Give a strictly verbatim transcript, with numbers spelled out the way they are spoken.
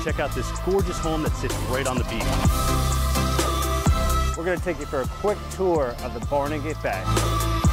check out this gorgeous home that sits right on the beach. We're going to take you for a quick tour of the Barnegat Bay.